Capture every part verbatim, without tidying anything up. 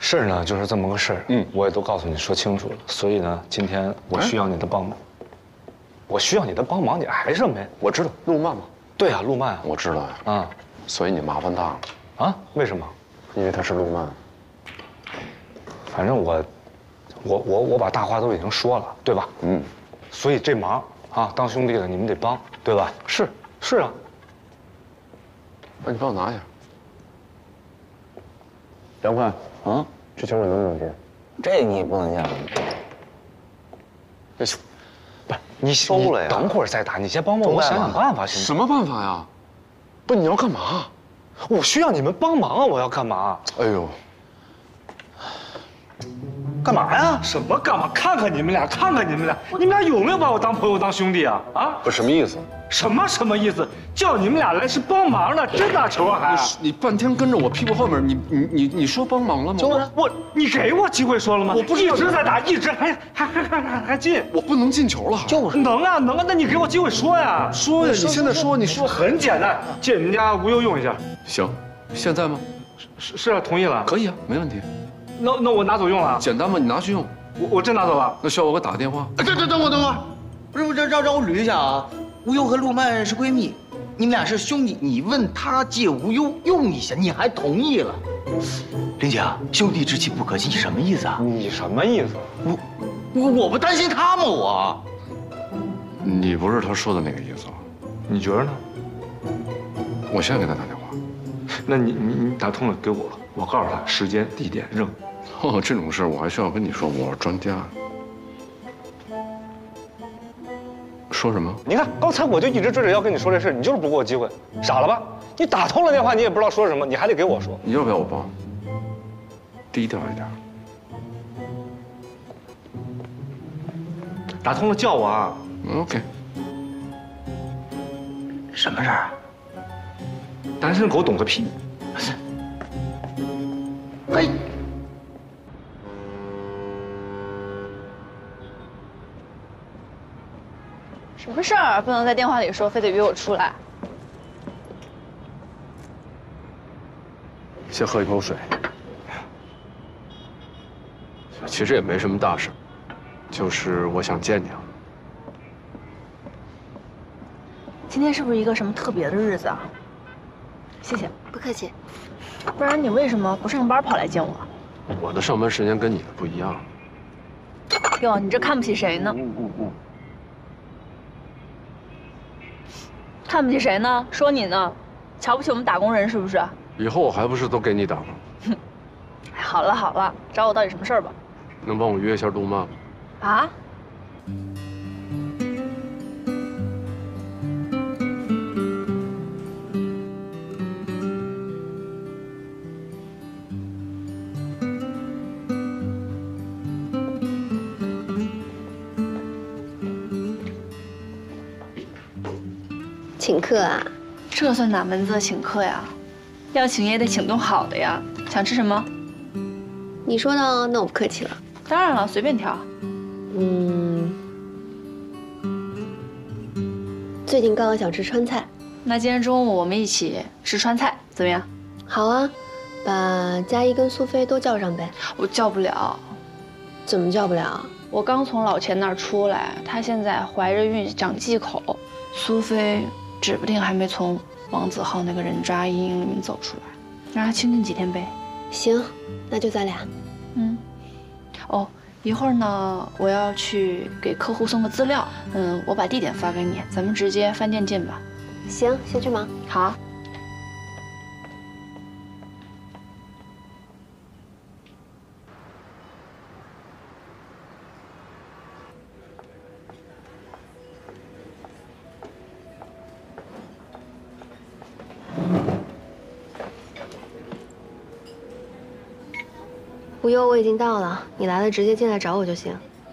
事儿呢就是这么个事儿，嗯，我也都告诉你说清楚了，所以呢，今天我需要你的帮忙。我需要你的帮忙，你挨上没？ 我知道，陆曼嘛。 对啊，陆曼， 我知道呀。 啊， 所以你麻烦大了。 啊？为什么？ 因为他是陆曼。 反正我，我我我把大话都已经说了，对吧？ 嗯。 所以这忙啊，当兄弟的你们得帮，对吧？是是啊。 那你帮我拿一下。杨宽，啊，这球你能不能接？ 这你不能讲。 这， 不是你收了呀？ 等会儿再打，你先帮帮我想想办法，行吗？ 什么办法呀？不，你要干嘛？ 我需要你们帮忙啊！我要干嘛？ 哎呦， 干嘛呀？什么干嘛？看看你们俩，看看你们俩，你们俩有没有把我当朋友、当兄弟啊？啊？ 不是什么意思？ 什么什么意思？叫你们俩来是帮忙的，真打球啊还？ 你半天跟着我屁股后面，你你你你说帮忙了吗？ 就是我，你给我机会说了吗？ 我不一直在打，一直还还还还还还进， 我不能进球了。 就是能啊能啊，那你给我机会说呀？ 说呀，你现在说，你说很简单，借你们家无忧用一下。 行，现在吗？ 是是啊，同意了。 可以啊，没问题。 那那我拿走用了。 简单吗？你拿去用。 我我真拿走了。 那需要我给打个电话？ 等等等会儿等会儿，不是让让让我捋一下啊。无忧和陆曼是闺蜜，你们俩是兄弟，你问他借无忧用一下，你还同意了。林姐啊，兄弟之气不可欺，你什么意思啊？ 你什么意思？ 我我我不担心他吗？我。 你不是他说的那个意思。 你觉得呢？ 我现在给他打电话。 那你你你打通了给我，我告诉他时间、地点、扔。 哦，这种事我还需要跟你说，我是专家。说什么？ 你看，刚才我就一直追着要跟你说这事，你就是不给我机会，傻了吧？你打通了电话，你也不知道说什么，你还得给我说。 你要不要我帮？低调一点。 打通了叫我啊。 OK。 什么事儿啊？ 单身狗懂个屁！ 嘿。 什么事儿不能在电话里说，非得约我出来？ 先喝一口水。其实也没什么大事，就是我想见你啊。 今天是不是一个什么特别的日子啊？谢谢， 不客气。 不然你为什么不上班跑来见我？ 我的上班时间跟你的不一样。 哟，你这看不起谁呢？ 嗯嗯嗯。 看不起谁呢？说你呢？瞧不起我们打工人是不是？ 以后我还不是都给你打吗？ 哼，好了好了，找我到底什么事儿吧？ 能帮我约一下陆曼吗？ 啊？ 请客啊？ 这算哪门子的请客呀？要请也得请顿好的呀。想吃什么？ 你说呢？那我不客气了。 当然了，随便挑。 嗯，最近刚好想吃川菜。 那今天中午我们一起吃川菜，怎么样？ 好啊，把佳怡跟苏菲都叫上呗。 我叫不了。 怎么叫不了？ 我刚从老钱那儿出来，她现在怀着孕长忌口，苏菲指不定还没从王子浩那个人渣阴影里面走出来，让她清静几天呗。 行，那就咱俩。 嗯。哦，一会儿呢，我要去给客户送个资料。嗯，我把地点发给你，咱们直接饭店见吧。 行，先去忙。 好。 无忧，我已经到了，你来了直接进来找我就行。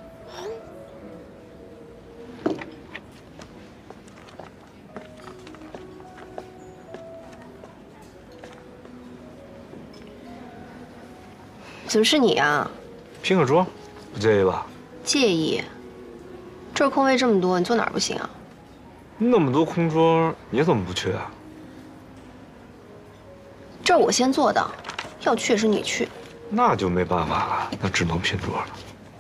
怎么是你啊？ 拼个桌，不介意吧？ 介意。这儿空位这么多，你坐哪儿不行啊？ 那么多空桌，你怎么不去啊？ 这儿我先坐的，要去也是你去。 那就没办法了，那只能拼桌了。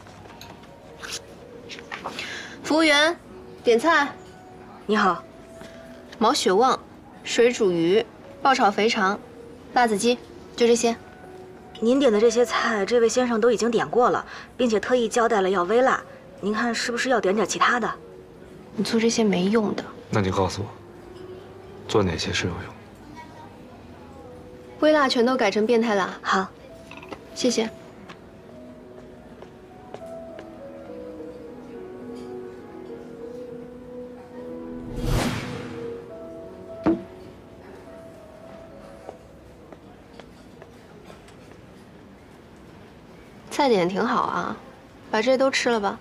服务员，点菜。 你好， 毛血旺、水煮鱼、爆炒肥肠、辣子鸡，就这些。 您点的这些菜，这位先生都已经点过了，并且特意交代了要微辣。您看是不是要点点其他的？ 你做这些没用的。 那你告诉我，做哪些是有用？ 微辣全都改成变态辣。 好， 谢谢。菜点挺好啊，把这些都吃了吧。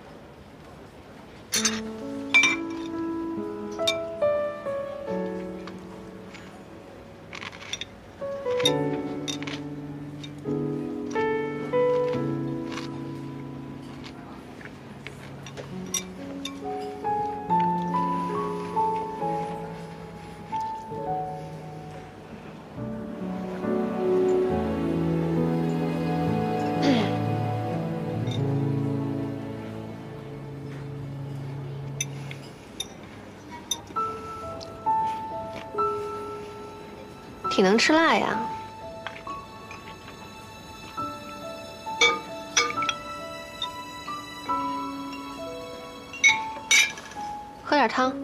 挺能吃辣呀。喝点汤。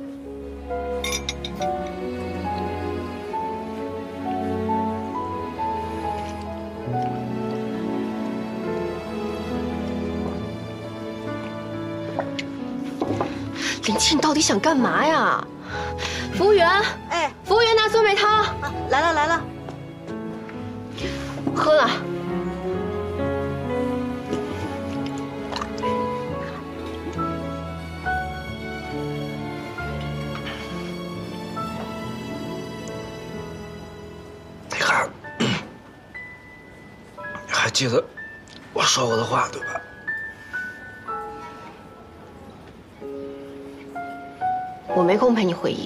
林七，你到底想干嘛呀？服务员， 哎， 服务员拿酸梅汤。 啊，来了来了。 喝了。 你看，你还记得我说过的话对吧？ 我没空陪你回忆。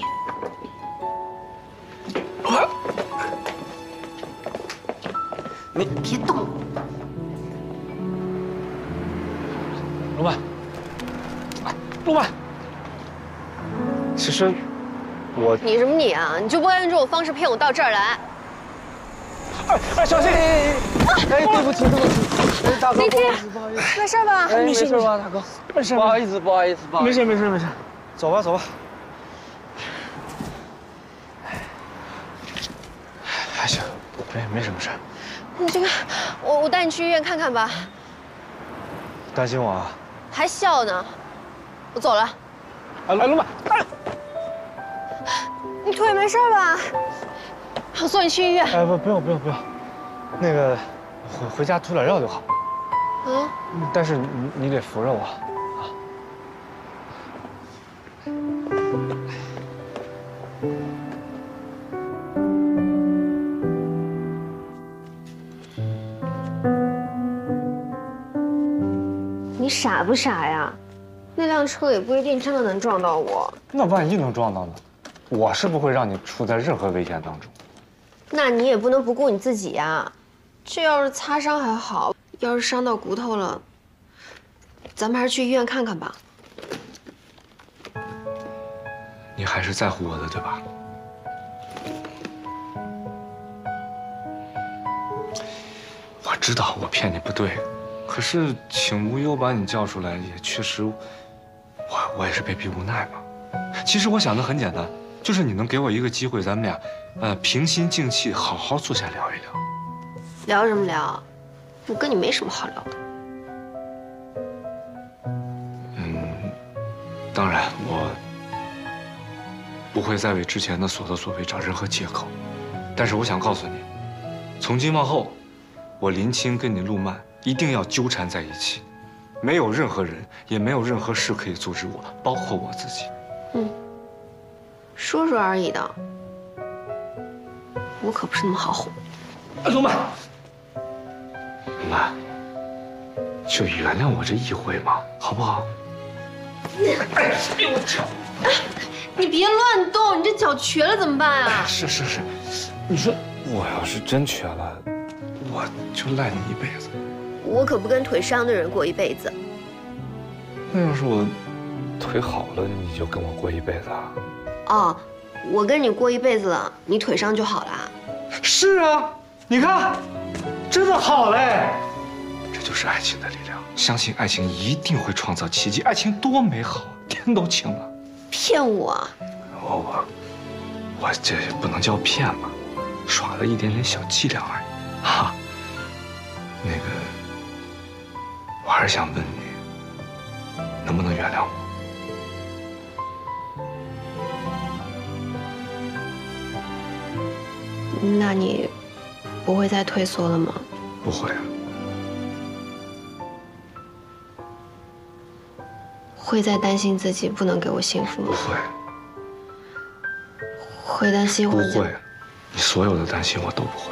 你别动！ 陆曼，陆曼，其实我…… 你什么你啊？你就不该用这种方式骗我到这儿来。 哎哎，小心！哎，对不起对不起，哎，大哥，不好意思不好意思， 没事吧？ 哎，没事吧，大哥？没事， 不好意思，不好意思，不好意思。 没事没事没事，走吧走吧。还行，没没什么事。 你这个，我我带你去医院看看吧。 担心我啊？ 还笑呢？我走了。 哎，来，陆曼，哎， 你腿没事吧？我送你去医院。 哎不不用不用不用，那个回回家涂点药就好。 嗯。 但是你你得扶着我。 你傻不傻呀？那辆车也不一定真的能撞到我。 那万一能撞到呢？我是不会让你处在任何危险当中。 那你也不能不顾你自己呀。这要是擦伤还好，要是伤到骨头了，咱们还是去医院看看吧。 你还是在乎我的，对吧？我知道我骗你不对。可是请无忧把你叫出来，也确实，我我也是被逼无奈嘛。其实我想的很简单，就是你能给我一个机会，咱们俩，呃，平心静气，好好坐下聊一聊。 聊什么聊？我跟你没什么好聊的。 嗯，当然我不会再为之前的所作所为找任何借口，但是我想告诉你，从今往后，我林青跟你陆曼一定要纠缠在一起，没有任何人，也没有任何事可以阻止我，包括我自己。 嗯，说说而已的，我可不是那么好哄。 陆曼，陆曼，就原谅我这一回嘛，好不好？哎，我脚！ 你别乱动，你这脚瘸了怎么办啊？ 是是是，你说我要是真瘸了， 我就赖你一辈子。 我可不跟腿伤的人过一辈子。 那要是我腿好了，你就跟我过一辈子啊？ 哦，我跟你过一辈子了，你腿伤就好了。 是啊，你看，真的好嘞。这就是爱情的力量，相信爱情一定会创造奇迹。爱情多美好，天都晴了。 骗我？ 我我我这不能叫骗吧，耍了一点点小伎俩而已。哈，那个，我还是想问你，能不能原谅我？ 那你不会再退缩了吗？ 不会啊。 会再担心自己不能给我幸福吗？ 不会。 会担心我？ 不会，你所有的担心我都不会。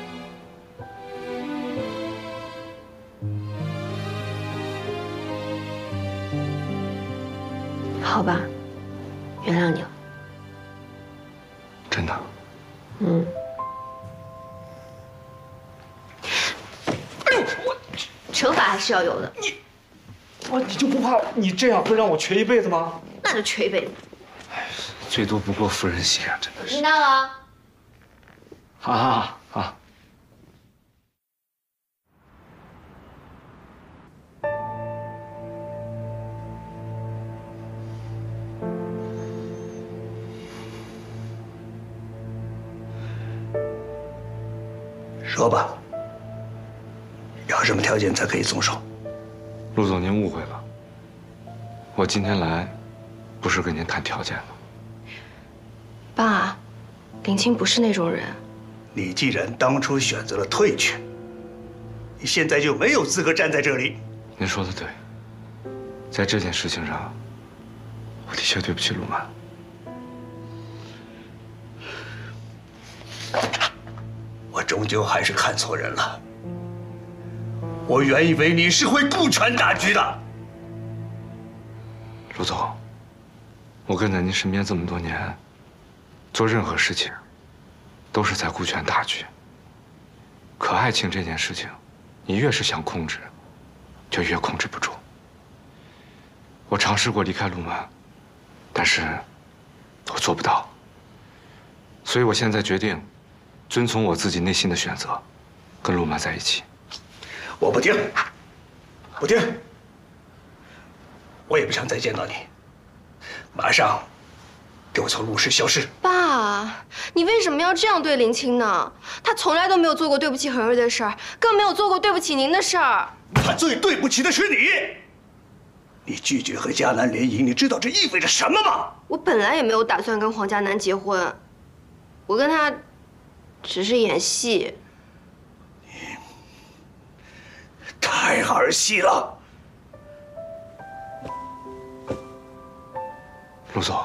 好吧，原谅你了。 真的？ 嗯。 哎呦，我惩罚还是要有的。 你，我你就不怕你这样会让我瘸一辈子吗？ 那就瘸一辈子。 最多不过夫人心啊，真的是。 听到了？ 啊啊！ 说吧，要什么条件才可以松手？ 陆总，您误会了，我今天来，不是跟您谈条件的。 爸，林青不是那种人。 你既然当初选择了退却，你现在就没有资格站在这里。 您说的对，在这件事情上，我的确对不起陆曼。 我终究还是看错人了。我原以为你是会顾全大局的。 陆总，我跟在您身边这么多年，做任何事情都是在顾全大局。可爱情这件事情，你越是想控制，就越控制不住。我尝试过离开陆曼，但是我做不到。所以我现在决定遵从我自己内心的选择，跟陆曼在一起。 我不听，不听，我也不想再见到你。马上给我从陆氏消失！ 爸，你为什么要这样对林青呢？他从来都没有做过对不起恒瑞的事儿，更没有做过对不起您的事儿。 他最对不起的是你。你拒绝和迦南联姻，你知道这意味着什么吗？ 我本来也没有打算跟黄迦南结婚，我跟他只是演戏。 太儿戏了。 陆总，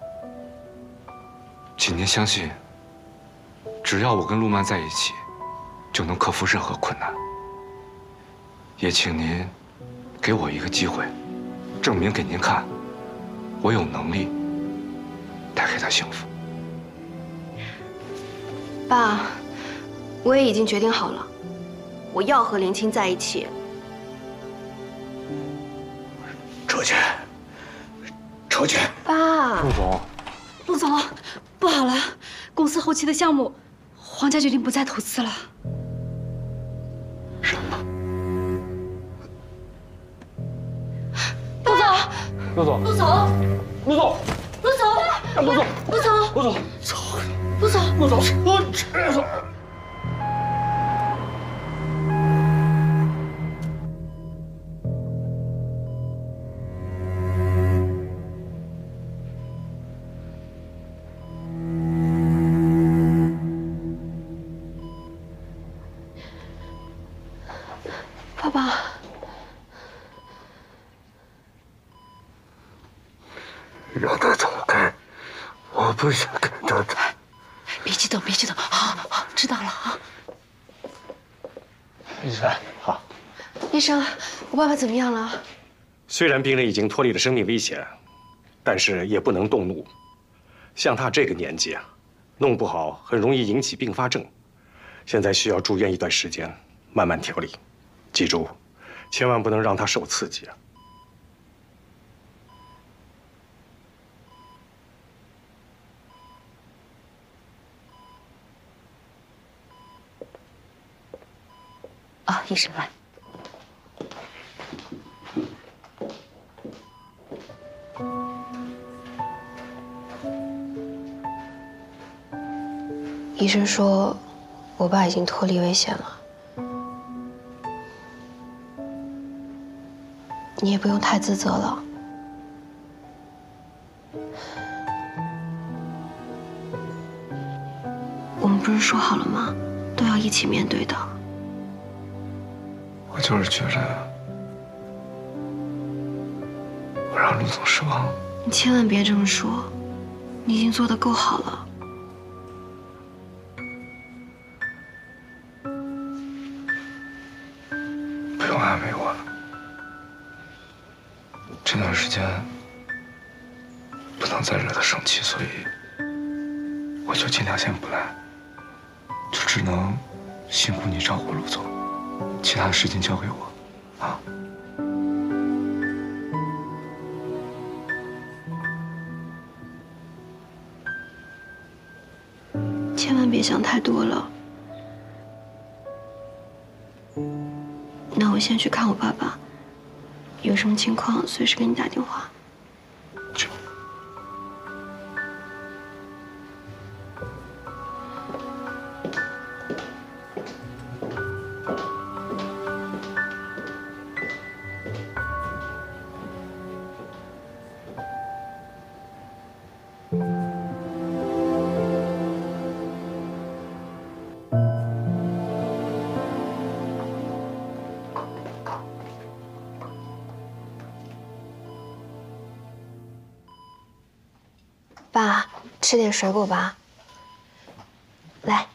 请您相信，只要我跟陆曼在一起，就能克服任何困难。也请您给我一个机会，证明给您看，我有能力带给他幸福。 爸，我也已经决定好了，我要和林青在一起。 出去，出去！ 爸， 陆总， 陆总，不好了，公司后期的项目，皇家决定不再投资了。 什么？ 陆总， 陆总， 陆总， 陆总， 陆总， 陆总， 陆总， 陆总， 走， 陆总， 陆总， 我去！ 陆总。 爸爸， 让他走开，我不想跟他走。 别激动，别激动，好好，知道了啊。 医生，好。 医生，我爸爸怎么样了？ 虽然病人已经脱离了生命危险，但是也不能动怒。像他这个年纪啊，弄不好很容易引起并发症。 现在需要住院一段时间，慢慢调理。记住，千万不能让他受刺激啊！ 啊，医生来。 医生说，我爸已经脱离危险了，你也不用太自责了。我们不是说好了吗？都要一起面对的。 我就是觉着我让陆总失望了。 你千万别这么说，你已经做得够好了。 不用安慰我了。这段时间不能再惹他生气，所以我就尽量先不来，就只能辛苦你照顾陆总，其他的事情交给我，啊。 千万别想太多了。那我先去看我爸爸，有什么情况随时给你打电话。 去。 爸，吃点水果吧。来，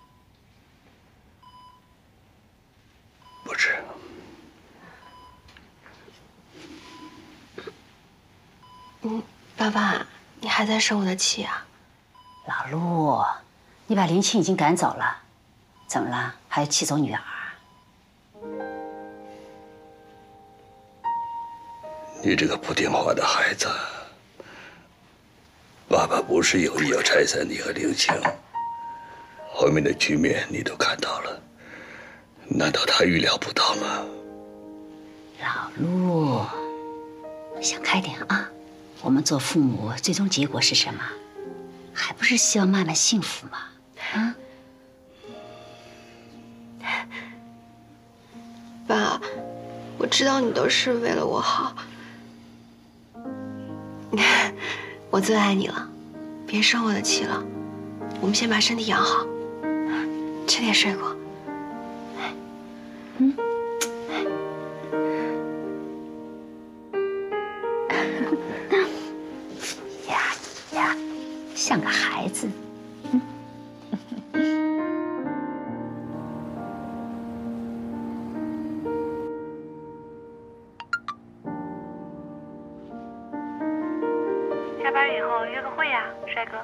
不吃。 嗯，爸爸，你还在生我的气啊？ 老陆，你把林青已经赶走了，怎么了？还要气走女儿？ 你这个不听话的孩子。爸爸不是有意要拆散你和林青，后面的局面你都看到了，难道他预料不到吗？ 老陆，想开点啊！我们做父母，最终结果是什么？还不是希望曼曼幸福吗？啊！ 爸，我知道你都是为了我好。我最爱你了，别生我的气了。我们先把身体养好，吃点水果。 嗯。呀呀，像个孩子。嗯。 下班以后约个会呀，帅哥。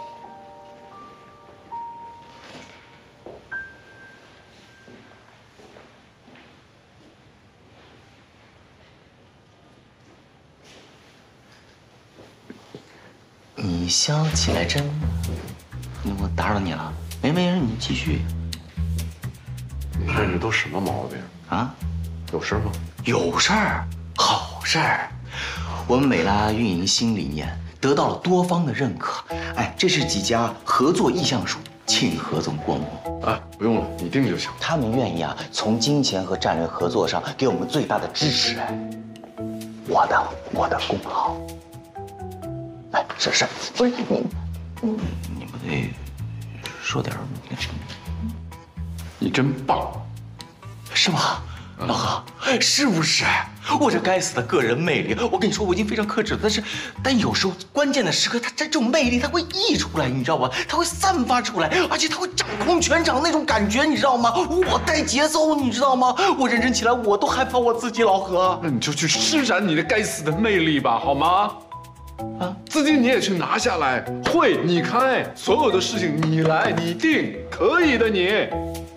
你笑起来真……我打扰你了，没没事，你继续。 你看这都什么毛病啊？ 有事吗？ 有事儿，好事儿。我们美拉运营新理念得到了多方的认可，哎，这是几家合作意向书，请何总过目。 啊，不用了，你定就行。 他们愿意啊，从金钱和战略合作上给我们最大的支持。哎，我的我的功劳。哎，是是，不是你，你你不得说点那什么？ 你真棒， 是吗？老何，是不是？我这该死的个人魅力，我跟你说，我已经非常克制了。但是，但有时候关键的时刻，他这种魅力，他会溢出来，你知道吧？他会散发出来，而且他会掌控全场那种感觉，你知道吗？我带节奏，你知道吗？我认真起来，我都害怕我自己。老何， 那你就去施展你的该死的魅力吧，好吗？ 啊，资金你也去拿下来，会你开，所有的事情你来你定，可以的你。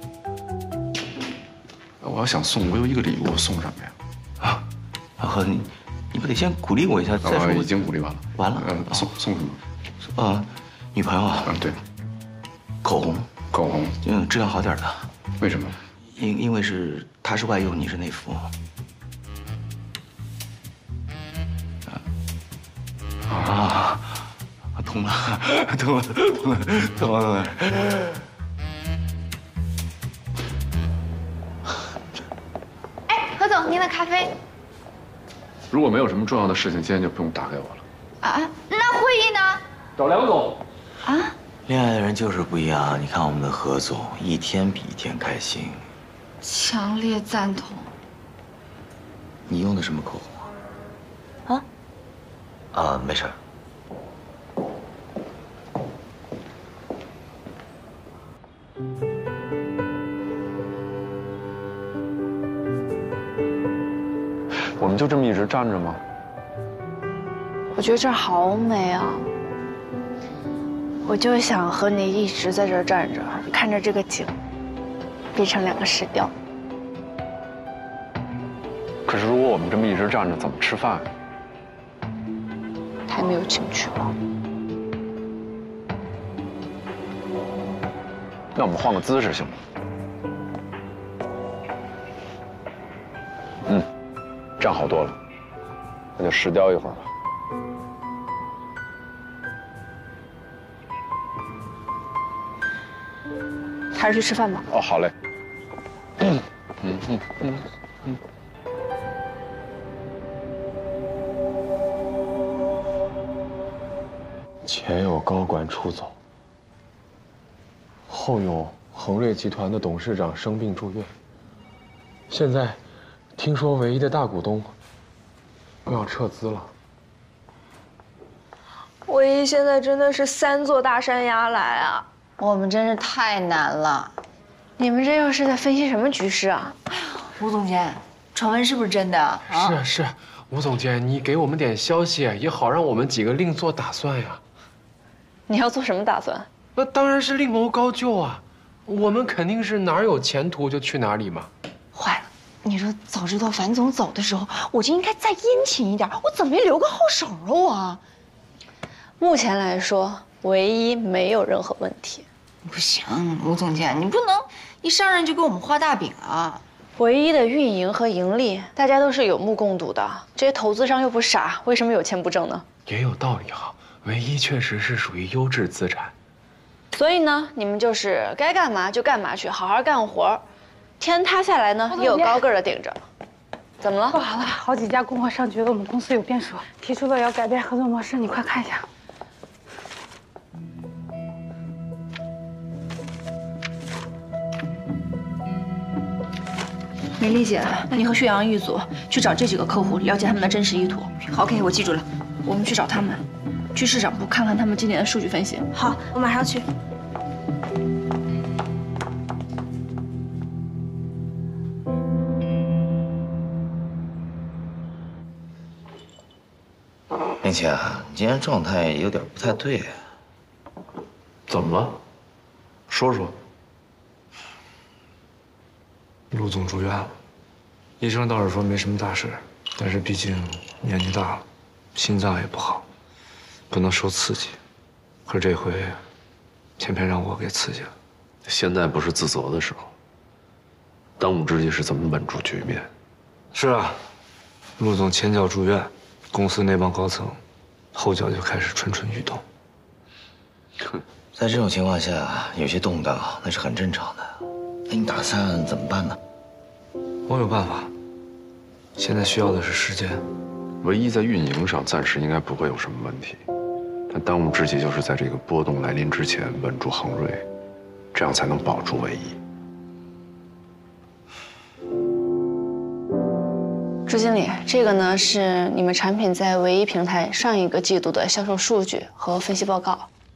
我要想送我有一个礼物，我送什么呀？ 啊，老何，你你不得先鼓励我一下再说？ 我已经鼓励完了。 完了？ 嗯，送送什么？ 呃，女朋友啊。 嗯，对。 口红。 口红。 嗯，质量好点的。 为什么？ 因因为是她是外用，你是内服。啊，痛了，痛了，痛了，痛了！ 哎，何总，您的咖啡。 如果没有什么重要的事情，今天就不用打给我了。 啊，那会议呢？ 找梁总。 啊？ 恋爱的人就是不一样。你看我们的何总，一天比一天开心。 强烈赞同。 你用的什么口红啊？啊？啊，没事。 我们就这么一直站着吗？ 我觉得这儿好美啊！我就想和你一直在这儿站着，看着这个景，变成两个石雕。 可是如果我们这么一直站着，怎么吃饭？ 太没有情趣了。 那我们换个姿势行吗？嗯，这样好多了。那就石雕一会儿吧。 还是去吃饭吧。 哦，好嘞。嗯嗯嗯嗯嗯。前有高管出走，后有恒瑞集团的董事长生病住院，现在听说唯一的大股东又要撤资了。 唯一现在真的是三座大山压来啊！ 我们真是太难了。 你们这又是在分析什么局势啊？ 吴总监，传闻是不是真的？啊、 是是，吴总监，你给我们点消息，也好让我们几个另做打算呀。 你要做什么打算？ 那当然是另谋高就啊！我们肯定是哪儿有前途就去哪里嘛。 坏了，你说早知道樊总走的时候，我就应该再殷勤一点，我怎么没留个后手啊我？ 目前来说，唯一没有任何问题。 不行，吴总监，你不能一上任就给我们画大饼啊！ 唯一的运营和盈利，大家都是有目共睹的。这些投资商又不傻，为什么有钱不挣呢？ 也有道理哈，唯一确实是属于优质资产。 所以呢，你们就是该干嘛就干嘛去，好好干活。天塌下来呢，也有高个儿的顶着。怎么了？ 不好了，好几家供货商觉得我们公司有变数，提出了要改变合作模式，你快看一下。 梅丽姐，那你和岳阳一组去找这几个客户，了解他们的真实意图。 好 ，OK， 我记住了。 我们去找他们，去市场部看看他们今年的数据分析。 好，我马上去。 并且啊，你今天状态有点不太对。 怎么了？说说。 陆总住院了，医生倒是说没什么大事，但是毕竟年纪大了，心脏也不好，不能受刺激。可这回，偏偏让我给刺激了。 现在不是自责的时候，当务之急是怎么稳住局面。 是啊，陆总前脚住院，公司那帮高层，后脚就开始蠢蠢欲动。 在这种情况下，有些动荡那是很正常的。那你打算怎么办呢？ 我有办法。现在需要的是时间。 唯一在运营上暂时应该不会有什么问题，但当务之急就是在这个波动来临之前稳住恒瑞，这样才能保住唯一。 朱经理，这个呢是你们产品在唯一平台上一个季度的销售数据和分析报告。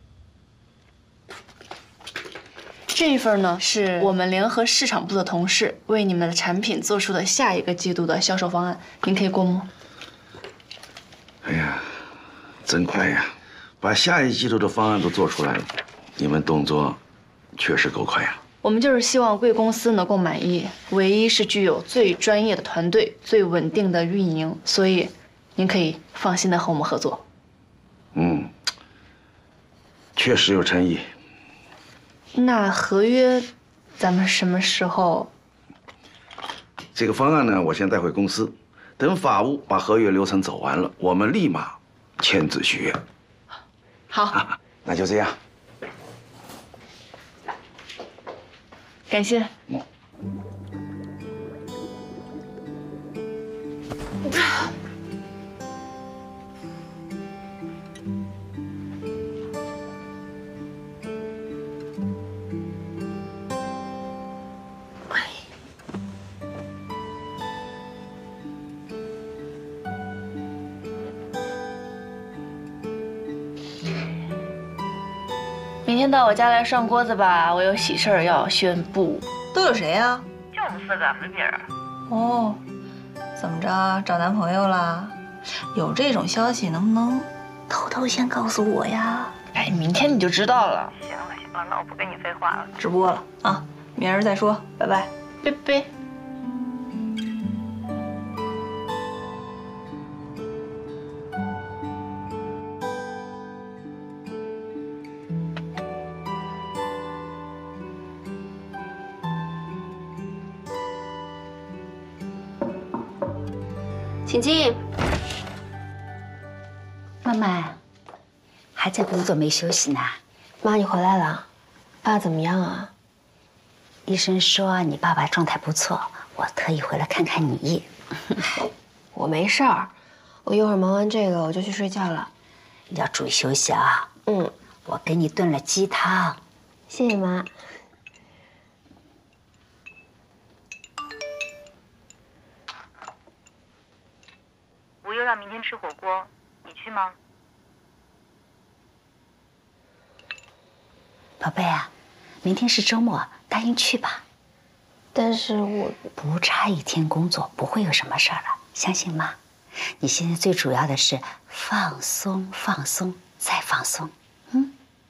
这一份呢是我们联合市场部的同事为你们的产品做出的下一个季度的销售方案，您可以过目。 哎呀， 真快呀，把下一季度的方案都做出来了，你们动作确实够快呀。 我们就是希望贵公司能够满意，唯一是具有最专业的团队、最稳定的运营，所以您可以放心的和我们合作。 嗯，确实有诚意。 那合约，咱们什么时候？ 这个方案呢，我先带回公司，等法务把合约流程走完了，我们立马签字续约。 好， 啊，那就这样。 感谢。 嗯。 明天到我家来上锅子吧，我有喜事儿要宣布。 都有谁呀？ 就我们四个，没别人。 哦，怎么着，找男朋友了？有这种消息，能不能偷偷先告诉我呀？ 哎，明天你就知道了。 行了行了，那我不跟你废话了， 直播了啊，明儿再说，拜拜， 拜拜。 请进。 妈妈，还在工作没休息呢。 妈，你回来了，爸怎么样啊？ 医生说你爸爸状态不错，我特意回来看看你。 我没事儿，我一会儿忙完这个我就去睡觉了。 你要注意休息啊。 嗯， 我给你炖了鸡汤。 谢谢妈。 吴优要明天吃火锅，你去吗？ 宝贝啊，明天是周末，答应去吧。 但是我不差一天工作，不会有什么事儿了，相信妈。你现在最主要的是放松、放松再放松，嗯。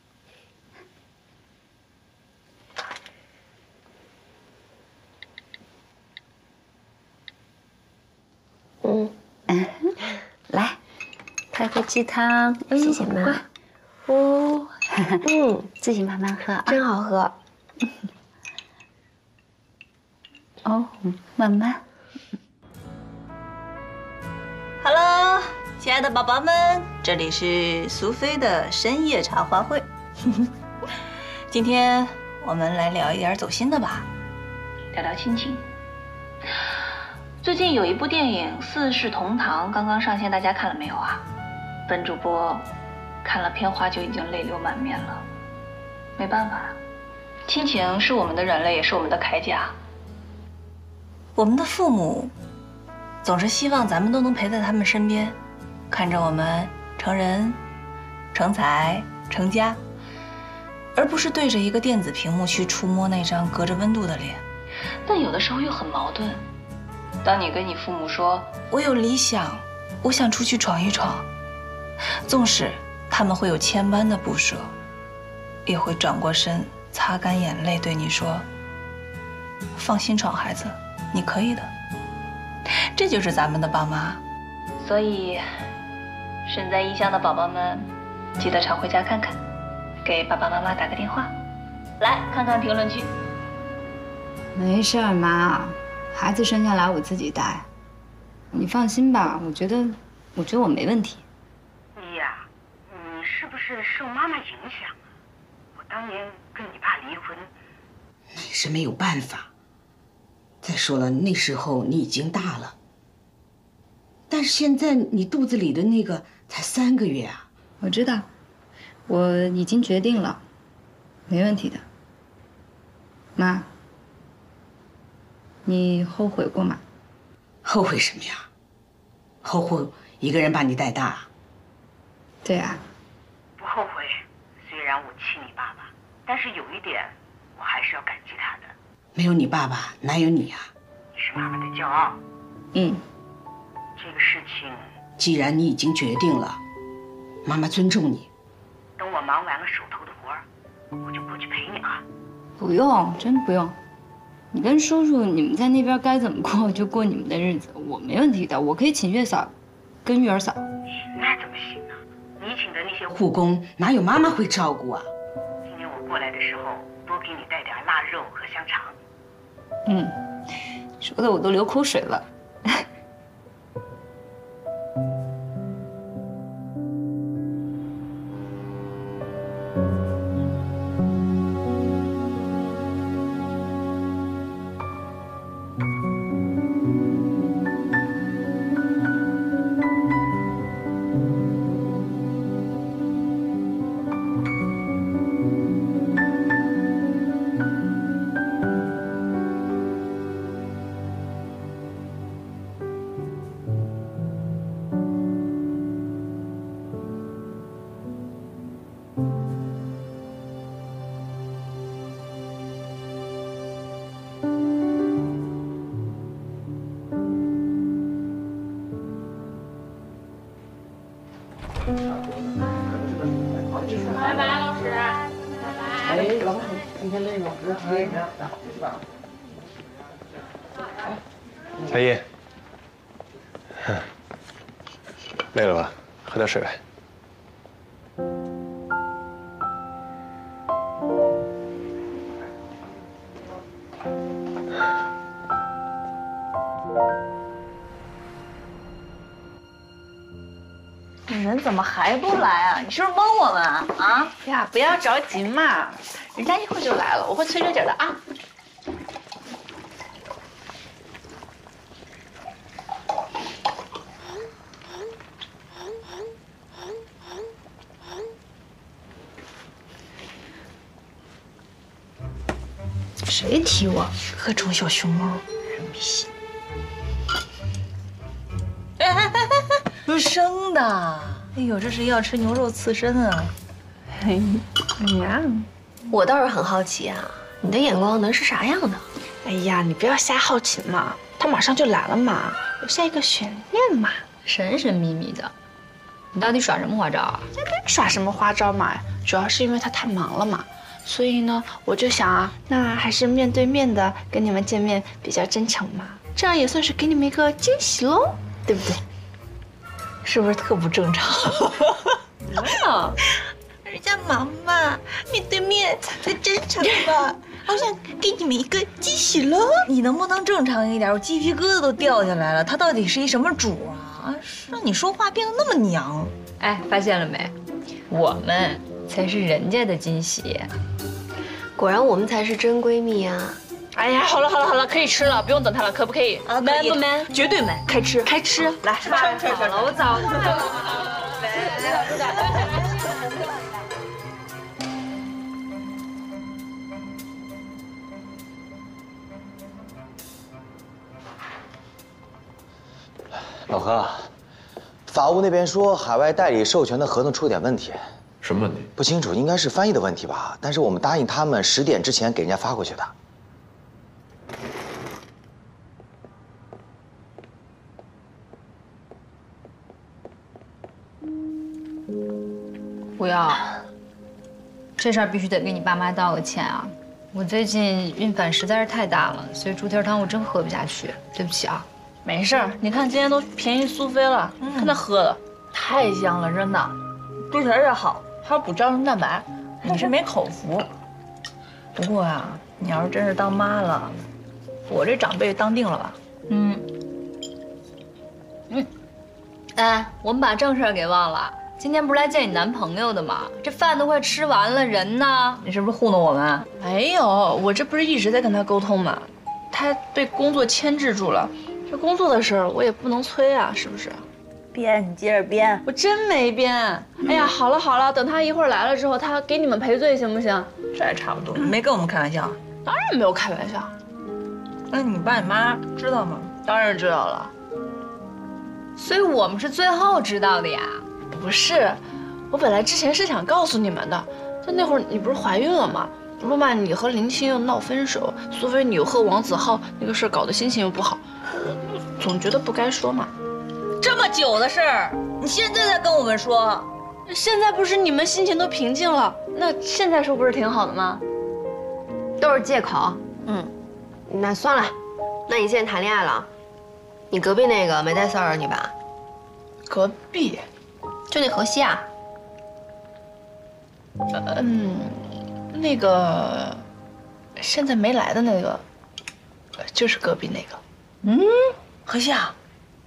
嗯嗯，来，开个鸡汤， 谢谢妈。 哦，嗯，自己慢慢喝啊， 真好喝。 哦，慢慢。 Hello， 亲爱的宝宝们，这里是苏菲的深夜茶话会。今天我们来聊一点走心的吧， 聊聊亲情。最近有一部电影《四世同堂》刚刚上线，大家看了没有啊？本主播看了片花就已经泪流满面了。没办法，亲情是我们的人类，也是我们的铠甲。 我们的父母总是希望咱们都能陪在他们身边，看着我们成人、成才、成家，而不是对着一个电子屏幕去触摸那张隔着温度的脸。 但有的时候又很矛盾。当你跟你父母说我有理想，我想出去闯一闯，纵使他们会有千般的不舍，也会转过身擦干眼泪对你说，放心闯，孩子，你可以的。这就是咱们的爸妈。 所以身在异乡的宝宝们记得常回家看看，给爸爸妈妈打个电话，来看看评论区。 没事儿，妈，孩子生下来我自己带，你放心吧，我觉得我觉得我没问题。 依呀，你是不是受妈妈影响啊？我当年跟你爸离婚， 那也是没有办法。再说了，那时候你已经大了，但是现在你肚子里的那个才三个月啊。 我知道，我已经决定了，没问题的。妈，你后悔过吗？ 后悔什么呀？后悔一个人把你带大。 对啊。 不后悔。虽然我气你爸爸，但是有一点，我还是要感激他的。 没有你爸爸，哪有你啊？ 你是妈妈的骄傲。 嗯。 这个事情， 既然你已经决定了， 妈妈尊重你。 等我忙完了手头的活儿，我就过去陪你啊。 不用，真不用。你跟叔叔你们在那边该怎么过就过你们的日子，我没问题的，我可以请月嫂，跟玉儿嫂。 那怎么行啊？你请的那些护工哪有妈妈会照顾啊？ 今天我过来的时候，多给你带点腊肉和香肠。 嗯，说的我都流口水了。 拜拜，老师。拜拜。哎，老师，今天累吗？累。 小叶，累了吧？喝点水呗。 人怎么还不来啊？你是不是蒙我们啊？啊呀，不要着急嘛，人家一会儿就来了，我会催着点的啊。 谁提我？各种小熊猫，人迷信。 哎哎哎哎哎，不是生的。哎呦，这是要吃牛肉刺身啊！ 哎呀，我倒是很好奇啊，你的眼光能是啥样的？ 哎呀，你不要瞎好奇嘛，他马上就来了嘛，留下一个悬念嘛。 神神秘秘的，你到底耍什么花招啊？ 耍什么花招嘛？主要是因为他太忙了嘛。所以呢，我就想啊，那还是面对面的跟你们见面比较真诚嘛，这样也算是给你们一个惊喜喽，对不对？ 是不是特不正常？ 没有， 人家忙嘛，面对面才真诚吧。好想给你们一个惊喜喽！你能不能正常一点？我鸡皮疙瘩都掉下来了。他到底是一什么主啊？让你说话变得那么娘？ 哎，发现了没？我们才是人家的惊喜。 果然我们才是真闺蜜啊！ 哎呀，好了好了好了，可以吃了，不用等他了，可不可以？ 啊， man 不 man？ 绝对 man！ 开吃开吃，来， 吃吃吃了，我早就。 老何，法务那边说海外代理授权的合同出了点问题。 什么问题？ 不清楚，应该是翻译的问题吧。但是我们答应他们十点之前给人家发过去的。 不要，这事儿必须得给你爸妈道个歉啊！我最近孕反实在是太大了，所以猪蹄儿汤我真喝不下去，对不起啊。 没事儿，你看今天都便宜苏菲了，嗯、看她喝的太香了，真的，猪蹄儿也好。还有补胶原蛋白，你是没口福。不过啊，你要是真是当妈了，我这长辈当定了吧？ 嗯。嗯。哎，我们把正事儿给忘了。今天不是来见你男朋友的吗？这饭都快吃完了，人呢？ 你是不是糊弄我们？没有，我这不是一直在跟他沟通吗？他被工作牵制住了，这工作的事儿我也不能催啊，是不是？编，你接着编。我真没编。哎呀，好了好了，等他一会儿来了之后，他给你们赔罪行不行？这也差不多，没跟我们开玩笑。当然没有开玩笑。那你爸你妈知道吗？当然知道了。 所以我们是最后知道的呀。 不是，我本来之前是想告诉你们的，但那会儿你不是怀孕了吗？陆曼你和林青又闹分手，苏菲你又和王子浩那个事儿搞得心情又不好，总觉得不该说嘛。 这么久的事儿，你现在才跟我们说， 现在不是你们心情都平静了，那现在说不是挺好的吗？ 都是借口。 嗯， 那算了，那你现在谈恋爱了？你隔壁那个没带骚扰你吧？ 隔壁， 就那何西啊。 嗯，那个现在没来的那个，就是隔壁那个。 嗯，何西啊，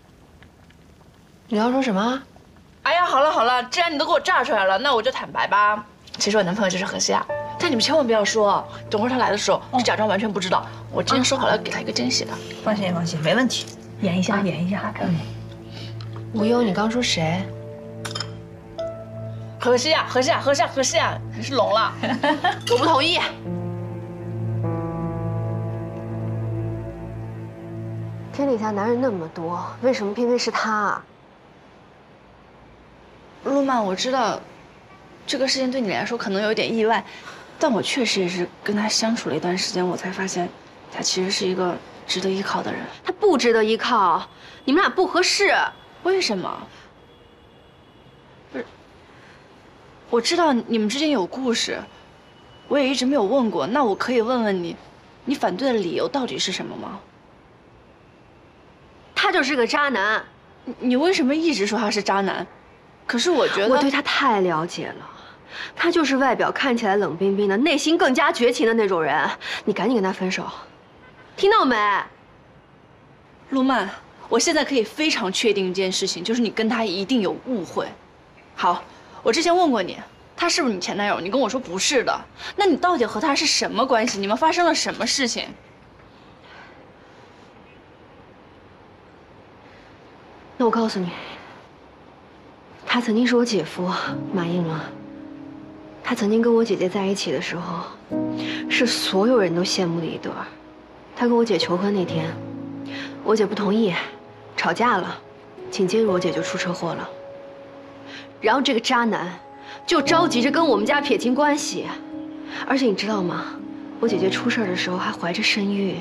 你要说什么？ 哎呀，好了好了，既然你都给我炸出来了，那我就坦白吧。其实我男朋友就是何西啊，但你们千万不要说，等会儿他来的时候就假装完全不知道。我之前说好了给他一个惊喜的。 放心放心，没问题，演一下演一下。嗯。 无忧，你刚说谁？ 何西啊，何西啊，何西啊，何西啊，你是聋了？ 我不同意。天底下男人那么多，为什么偏偏是他啊？ 陆曼，我知道这个事情对你来说可能有点意外，但我确实也是跟他相处了一段时间，我才发现他其实是一个值得依靠的人。 他不值得依靠，你们俩不合适。 为什么？不是，我知道你们之间有故事，我也一直没有问过。那我可以问问你，你反对的理由到底是什么吗？ 他就是个渣男。 你你为什么一直说他是渣男？可是我觉得我对他太了解了，他就是外表看起来冷冰冰的，内心更加绝情的那种人。你赶紧跟他分手，听到没？ 陆曼，我现在可以非常确定一件事情，就是你跟他一定有误会。好，我之前问过你，他是不是你前男友？你跟我说不是的。那你到底和他是什么关系？你们发生了什么事情？ 那我告诉你。他曾经是我姐夫马应伦，他曾经跟我姐姐在一起的时候，是所有人都羡慕的一对儿。他跟我姐求婚那天，我姐不同意，吵架了，紧接着我姐就出车祸了。然后这个渣男就着急着跟我们家撇清关系，而且你知道吗？我姐姐出事的时候还怀着身孕。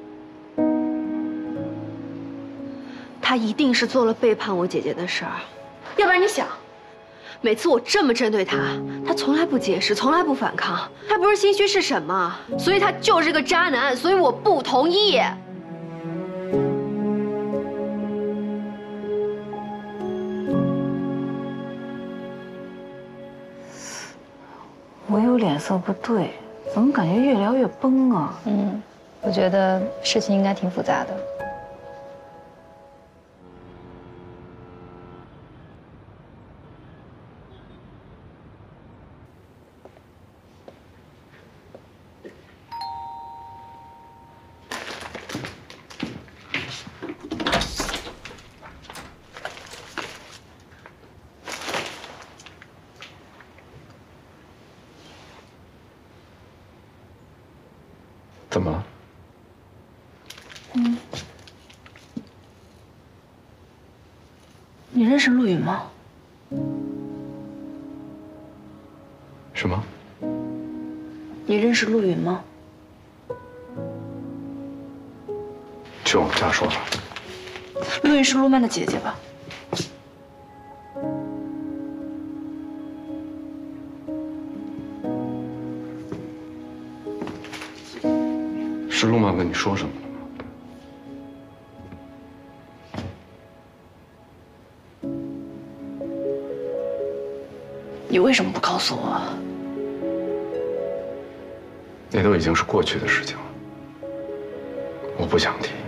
他一定是做了背叛我姐姐的事儿。要不然你想，每次我这么针对他，他从来不解释，从来不反抗，还不是心虚是什么？所以他就是个渣男，所以我不同意。 我有脸色不对，怎么感觉越聊越崩啊？ 嗯，我觉得事情应该挺复杂的。 怎么了？ 嗯，你认识陆云吗？ 什么？ 你认识陆云吗？ 去我们家说说。 陆云是陆曼的姐姐吧？ 是陆曼跟你说什么了吗？ 你为什么不告诉我？ 那都已经是过去的事情了，我不想提。